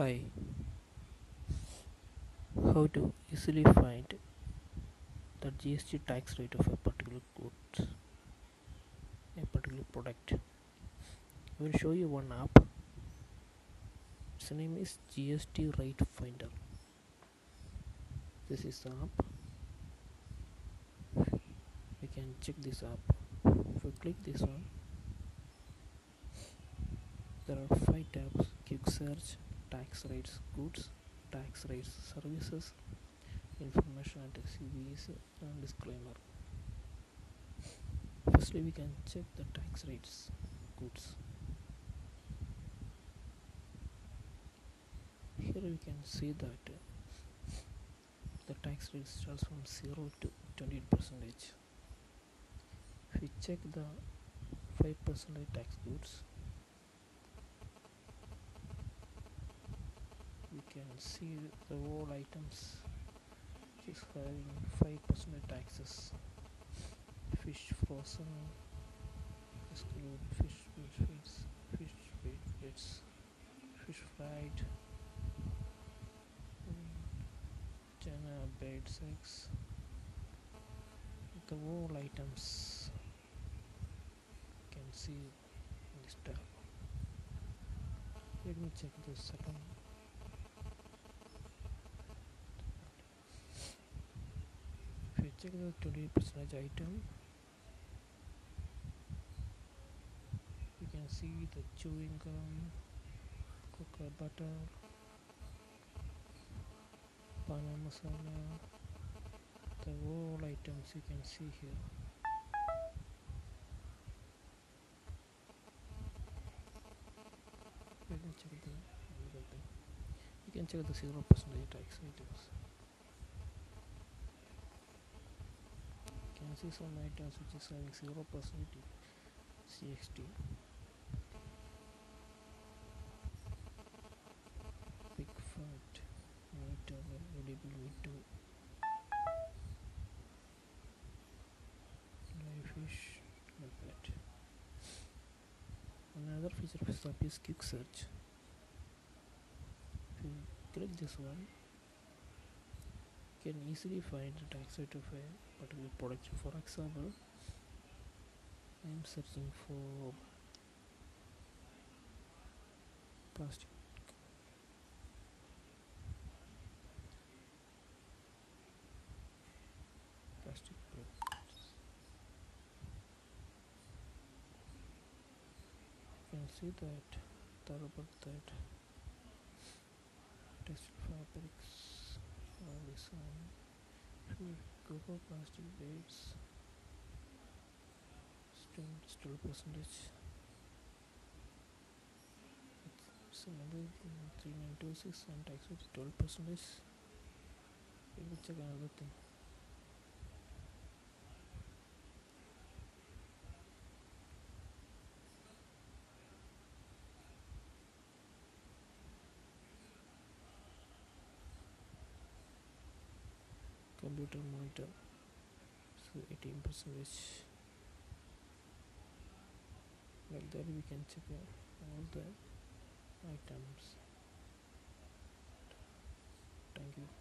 Hi, how to easily find the GST tax rate of a particular goods, a particular product. I will show you one app. Its name is GST Rate Finder. This is the app. We can check this app. If we click this one, there are 5 tabs: quick search, tax rates goods, tax rates services, information and CVs, and disclaimer. Firstly, we can check the tax rates goods. Here we can see that the tax rate starts from 0 to 20 percentage. If we check the 5% tax goods, we can see the all items which is having 5% taxes. Fish frozen, exclude fish feeds, fish feeds, fish fried, china bed sex. The all items you can see in this tab. Let me check the second. If you check the 20% item, you can see the chewing gum, cocoa butter, pana masala, the all items you can see here. Let me check the other thing. You can check the 0% tax items. You can see some items which is having 0% CXT. Big fat meat or edible meat too. Live fish, like that. Another feature of this app is quick search. If you click this one, you can easily find the tax rate of a particular product. For example, I am searching for plastic products. You can see that about that textile fabrics, all this one. If you go for plastic bags, still percentage. It's another 3926 and tax rate 12%. Let me check another thing. Computer monitor, so 18%. Like that we can check all the items. Thank you.